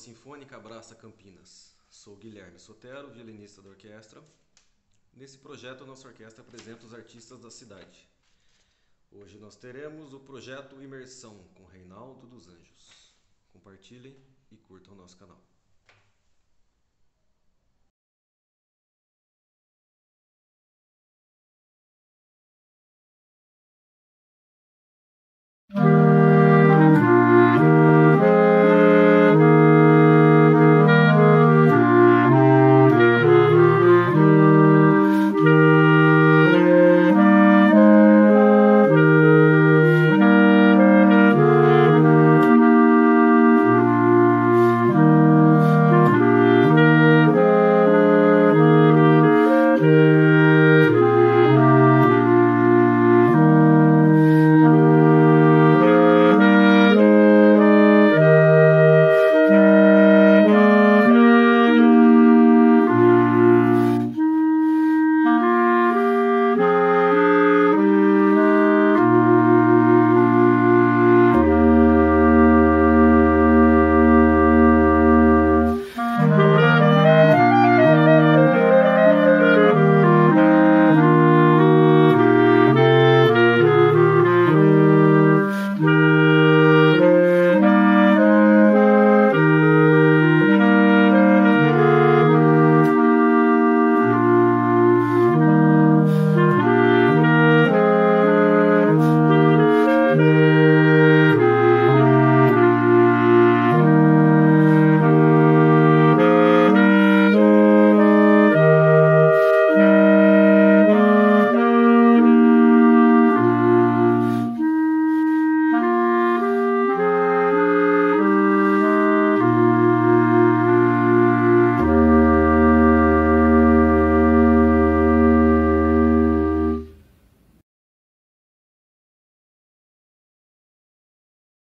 Sinfônica Abraça Campinas. Sou Guilherme Sotero, violinista da orquestra. Nesse projeto, a nossa orquestra apresenta os artistas da cidade. Hoje nós teremos o projeto Imersão com Reinaldo dos Anjos. Compartilhem e curtam o nosso canal.